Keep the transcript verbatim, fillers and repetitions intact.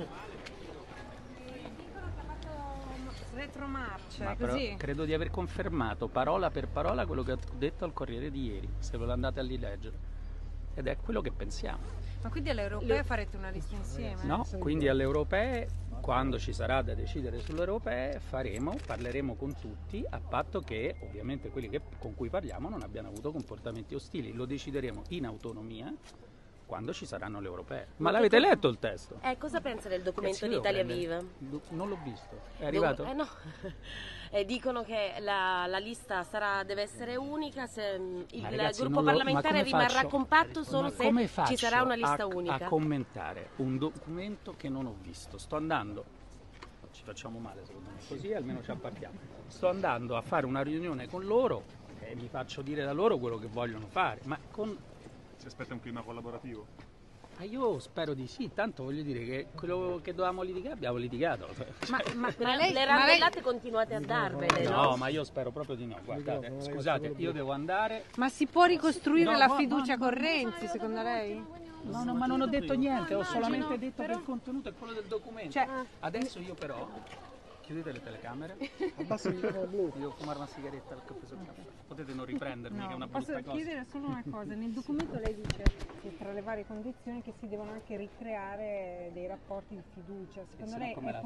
Retromarcia, Ma è però così? credo di aver confermato parola per parola quello che ho detto al Corriere di ieri, se ve lo andate a rileggere. Ed è quello che pensiamo. Ma quindi alle europee farete una lista insieme? No, quindi alle europee, quando ci sarà da decidere sulle europee, faremo, parleremo con tutti, a patto che ovviamente quelli che, con cui parliamo non abbiano avuto comportamenti ostili. Lo decideremo in autonomia quando ci saranno le europee. Ma l'avete letto il testo? Eh, cosa pensa del documento Ragazzi, di devo Italia prendere- Viva? Non l'ho visto. È arrivato? Eh no, eh, dicono che la, la lista sarà, deve essere unica, se mm, il Ma ragazzi, gruppo non lo- ma parlamentare come rimarrà faccio- compatto solo ma se come ci sarà faccio una lista a, unica. a commentare un documento che non ho visto? Sto andando, ci facciamo male secondo me, così almeno ci appartiamo. Sto andando a fare una riunione con loro e mi faccio dire da loro quello che vogliono fare, ma con... Si aspetta un clima collaborativo? Ma io spero di sì, tanto voglio dire che quello che dovevamo litigare abbiamo litigato. Ma, ma, Ma ma lei, le ma lei- randellate continuate a darvele, no? No, ma io spero proprio di no. Guardate, scusate, io devo andare. ma si può ricostruire No, la no, fiducia no, con Renzi, secondo lei? No, no, ma non ho detto niente, ho solamente detto che il contenuto è quello del documento. Cioè- Adesso io però, chiudete le telecamere, Abbassa il microfono blu. devo fumare una sigaretta perché ho preso il caffè. Potete non riprendermi, che è una Posso brutta cosa. chiedere solo una cosa, nel documento lei dice che tra le varie condizioni che si devono anche ricreare dei rapporti di fiducia, secondo se no lei come è la